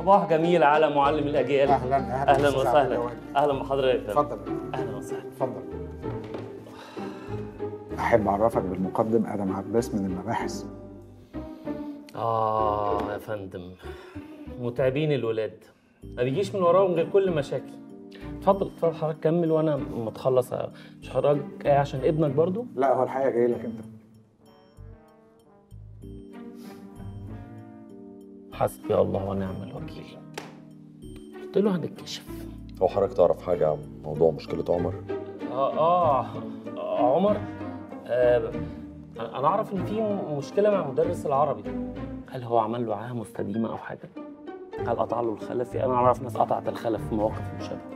صباح جميل على معلم الاجيال. اهلا اهلا وسهلا. اهلا بحضرتك. اتفضل. اهلا وسهلا. اتفضل. احب اعرفك بالمقدم ادم عباس من المباحث. يا فندم، متعبين الولاد، ما بيجيش من وراهم غير كل مشاكل. اتفضل اتفضل حضرتك كمل، وانا ما تخلص مش حضرتك ايه عشان ابنك برضو؟ لا هو الحقيقه جاي لك انت. حسبي الله ونعم الوكيل. قلت له هنتكشف. هو حضرتك تعرف حاجة عن موضوع مشكلة عمر؟ عمر. انا اعرف ان في مشكله مع مدرس العربي. هل هو عمل له عاهه مستديمه او حاجه؟ هل قطع له الخلفي؟ انا اعرف ناس قطعت الخلف في مواقف مشابهه.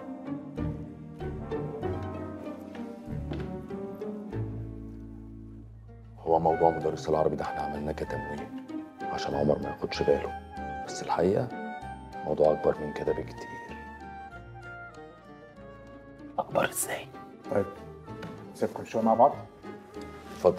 هو موضوع مدرس العربي ده احنا عملناه كتمويه عشان عمر ما ياخدش باله، بس الحقيقة موضوع أكبر من كده بكتير. اكبر ازاي؟ طيب نسيبكم شويه مع بعض. اتفضل.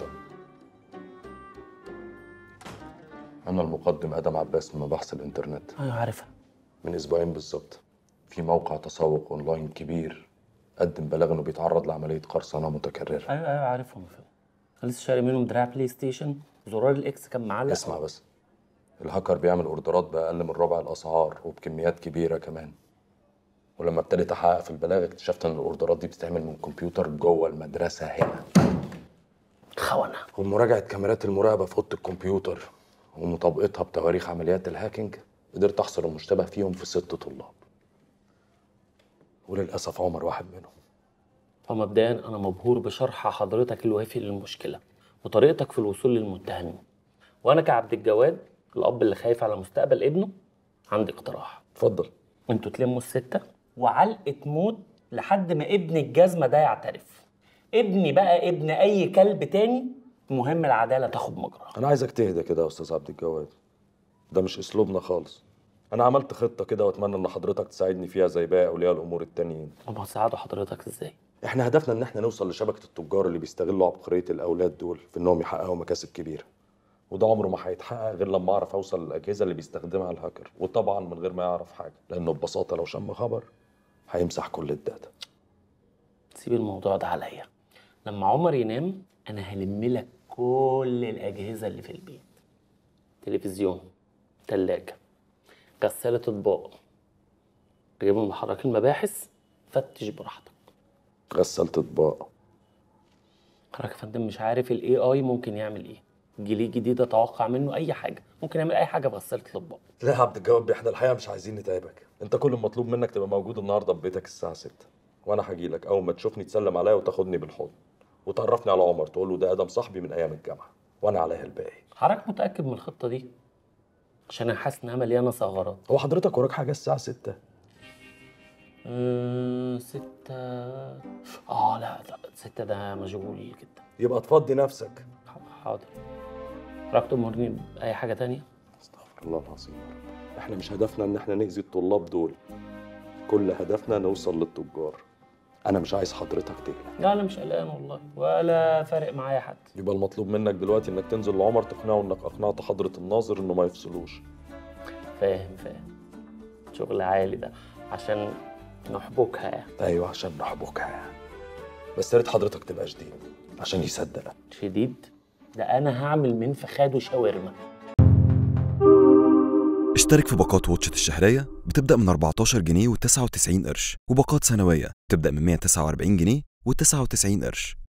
أنا المقدم آدم عباس من مباحث الإنترنت. ايوه عارفها. من أسبوعين بالظبط في موقع تسوق أونلاين كبير قدم بلاغ إنه بيتعرض لعملية قرصنة متكررة. ايوه عارفهم. أنا لسه شاري منهم دراع بلاي ستيشن، زرار الاكس كان معلق. اسمع بس، الهاكر بيعمل اوردرات بأقل من ربع الأسعار وبكميات كبيرة كمان. ولما ابتديت أحقق في البلاغ اكتشفت إن الأوردرات دي بتتعمل من كمبيوتر جوه المدرسة هنا. خونة. ومراجعة كاميرات المراقبة في أوضة الكمبيوتر ومطابقتها بتواريخ عمليات الهاكينج قدرت أحصر المشتبه فيهم في 6 طلاب. وللأسف عمر واحد منهم. فمبدئيا أنا مبهور بشرح حضرتك الوافي للمشكلة وطريقتك في الوصول للمتهمين. وأنا كعبد الجواد الأب اللي خايف على مستقبل ابنه عندي اقتراح. اتفضل. انتوا تلموا ال6 وعلقة موت لحد ما ابن الجزمة ده يعترف. ابني بقى ابن أي كلب تاني، مهم العدالة تاخد مجراها. أنا عايزك تهدى كده يا أستاذ عبد الجواد، ده مش أسلوبنا خالص. أنا عملت خطة كده وأتمنى إن حضرتك تساعدني فيها زي باقي أولياء الأمور التانيين. هم هيساعدوا حضرتك إزاي؟ إحنا هدفنا إن إحنا نوصل لشبكة التجار اللي بيستغلوا عبقرية الأولاد دول في إنهم يحققوا مكاسب كبيرة. وده عمره ما هيتحقق غير لما أعرف أوصل للأجهزة اللي بيستخدمها الهاكر، وطبعًا من غير ما يعرف حاجة، لأنه ببساطة لو شم خبر هيمسح كل الداتا. سيب الموضوع ده عليا. لما عمر ينام أنا هلم لك كل الأجهزة اللي في البيت. تلفزيون، تلاجة، غسالة أطباق. جايبهم لحضرتك المباحث، فتش براحتك. غسالة أطباق؟ حضرتك يا فندم مش عارف ال AI ممكن يعمل إيه. الجيل الجديد أتوقع منه أي حاجة، ممكن يعمل أي حاجة في غسالة الأطباق. لا يا عبد الجواد، احنا الحقيقة مش عايزين نتعبك. أنت كل المطلوب منك تبقى موجود النهاردة في بيتك الساعة 6، وأنا هجيلك أول ما تشوفني تسلم عليا وتاخدني بالحضن وتعرفني على عمر، تقول له ده آدم صاحبي من أيام الجامعة وأنا عليها الباقي. حضرتك متأكد من الخطة دي؟ عشان أنا حاسس إنها مليانة ثغرات. هو حضرتك وراك حاجة الساعة 6؟ 6. لا 6 ده مشغول جدا. يبقى تفضي نفسك. حاضر. حضرتك تأمرني بأي حاجة تانية؟ استغفر الله العظيم يا رب. احنا مش هدفنا ان احنا نأذي الطلاب دول، كل هدفنا نوصل للتجار. انا مش عايز حضرتك تقلق. لا أنا مش قلقان والله، ولا فارق معايا حد. يبقى المطلوب منك دلوقتي انك تنزل لعمر تقنعه انك اقنعت حضرة الناظر انه ما يفصلوش. فاهم. شغل عالي ده عشان نحبكها يعني. ايوه عشان نحبكها يعني. بس يا ريت حضرتك تبقى شديد عشان يصدق. شديد؟ ده أنا هعمل من فخاده شاورما. اشترك في باقات واتشت الشهرية بتبدأ من 14 جنيه و99 قرش، وباقات سنوية بتبدأ من 149 جنيه و99 قرش.